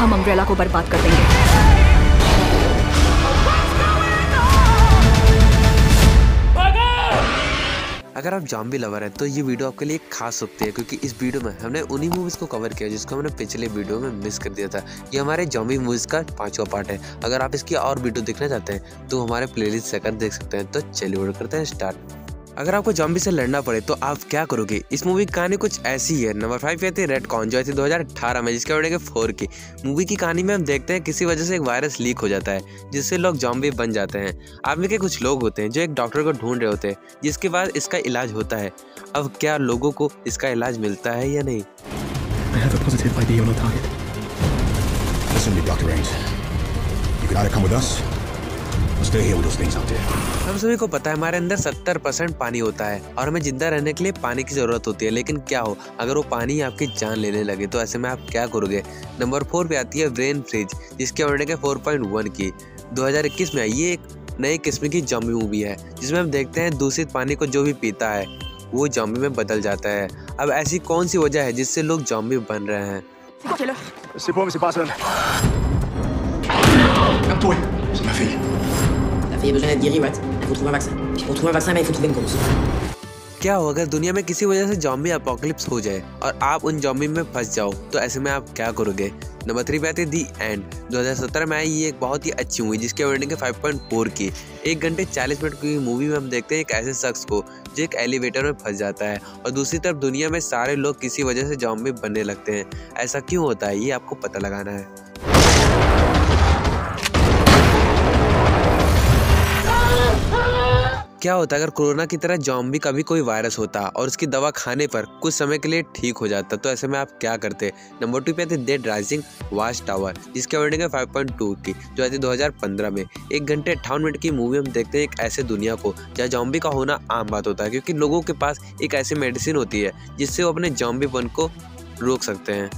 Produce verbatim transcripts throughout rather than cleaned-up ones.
हम अम्ब्रेला को बर्बाद कर देंगे। अगर आप जॉम्बी लवर हैं तो ये वीडियो आपके लिए खास सकती है, क्योंकि इस वीडियो में हमने उन्हीं मूवीज़ को कवर किया जिसको हमने पिछले वीडियो में मिस कर दिया था। ये हमारे जॉम्बी मूवीज़ का पांचवा पार्ट है। अगर आप इसकी और वीडियो देखना चाहते हैं तो हमारे प्लेलिस्ट से कर देख सकते हैं। तो चलिए वीडियो करते हैं स्टार्ट। अगर आपको जॉम्बी से लड़ना पड़े तो आप क्या करोगे? इस मूवी की कहानी कुछ ऐसी है। नंबर फाइव पे थी रेड कॉर्न, जो आई थी दो हज़ार अठारह में, जिसके बढ़ेंगे फोर की। मूवी की कहानी में हम देखते हैं किसी वजह से एक वायरस लीक हो जाता है जिससे लोग जॉम्बी बन जाते हैं। आप में के कुछ लोग होते हैं जो एक डॉक्टर को ढूंढ रहे होते हैं जिसके बाद इसका इलाज होता है। अब क्या लोगों को इसका इलाज मिलता है या नहीं? I have a positive I D on the target. Listen to me, Doctor Rains. You can either come with us or stay here with those things out there. हम सभी को पता है हमारे अंदर सत्तर परसेंट पानी होता है और हमें जिंदा रहने के लिए पानी की जरूरत होती है। लेकिन क्या हो अगर वो पानी आपकी जान लेने लगे, तो ऐसे में आप क्या करोगे? नंबर फोर पे आती है ब्रेन फ्रीज, जिसके ऑर्डर के फोर पॉइंट वन की दो हज़ार इक्कीस में आई। ये एक नई किस्म की जॉम्बी मूवी है जिसमें हम देखते हैं दूषित पानी को जो भी पीता है वो जॉम्बी में बदल जाता है। अब ऐसी कौन सी वजह है जिससे लोग जॉम्बी बन रहे हैं? C'est bon, mais c'est pas ça. Calme-toi. C'est ma fille. La fille a besoin d'être guérie, Watt. Il faut trouver un vaccin. Puis pour trouver un vaccin, mais il faut trouver une cause. क्या हो अगर दुनिया में किसी वजह से zombie apocalypse हो जाए और आप उन जॉम्बी में फंस जाओ, तो ऐसे में आप क्या करोगे? नंबर थ्री पे आती है दी एंड, दो हज़ार सत्रह में आई। ये एक बहुत ही अच्छी मूवी जिसके रेटिंग है फाइव पॉइंट फोर की। एक घंटे चालीस मिनट की मूवी में हम देखते हैं एक ऐसे शख्स को जो एक एलिवेटर में फंस जाता है और दूसरी तरफ दुनिया में सारे लोग किसी वजह से जॉम्बी बनने लगते हैं। ऐसा क्यों होता है ये आपको पता लगाना है। क्या होता अगर कोरोना की तरह जॉम्बी का भी कोई वायरस होता और उसकी दवा खाने पर कुछ समय के लिए ठीक हो जाता, तो ऐसे में आप क्या करते? नंबर टू पे आती है डेड राइजिंग वॉच टावर, जिसकी रेटिंग है फाइव पॉइंट टू की, जो आई थी दो हज़ार पंद्रह में। एक घंटे अट्ठावन मिनट की मूवी हम देखते हैं एक ऐसे दुनिया को जहाँ जॉम्बी का होना आम बात होता है, क्योंकि लोगों के पास एक ऐसी मेडिसिन होती है जिससे वो अपने जॉम्बीपन को रोक सकते हैं।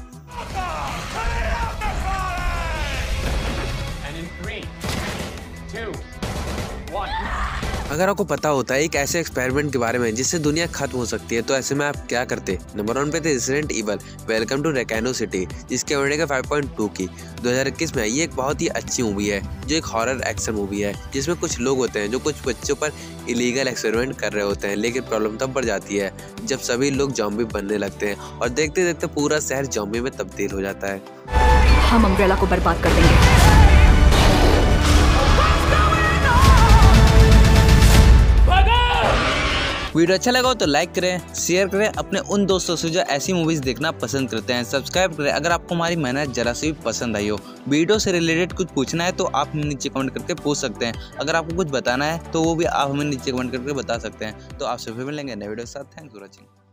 अगर आपको पता होता है एक ऐसे एक्सपेरिमेंट के बारे में जिससे दुनिया खत्म हो सकती है, तो ऐसे में आप क्या करते? नंबर वन पे थे resident evil welcome to Raccoon City, जिसके रेटिंग है फाइव पॉइंट टू की, दो हज़ार इक्कीस में आई। ये एक बहुत ही अच्छी मूवी है जो एक हॉरर एक्शन मूवी है जिसमें कुछ लोग होते हैं जो कुछ बच्चों पर इलीगल एक्सपेरिमेंट कर रहे होते हैं। लेकिन प्रॉब्लम तब बढ़ जाती है जब सभी लोग जॉम्बी बनने लगते हैं और देखते देखते पूरा शहर जॉम्बी में तब्दील हो जाता है। हम अम्ब्रेला को बर्बाद कर देंगे। वीडियो अच्छा लगा हो तो लाइक करें, शेयर करें अपने उन दोस्तों से जो ऐसी मूवीज देखना पसंद करते हैं। सब्सक्राइब करें अगर आपको हमारी मेहनत जरा से भी पसंद आई हो। वीडियो से रिलेटेड कुछ पूछना है तो आप हमें नीचे कमेंट करके पूछ सकते हैं। अगर आपको कुछ बताना है तो वो भी आप हमें नीचे कमेंट करके बता सकते हैं। तो आपसे फिर मिलेंगे नए वीडियो के साथ। Thanks for watching.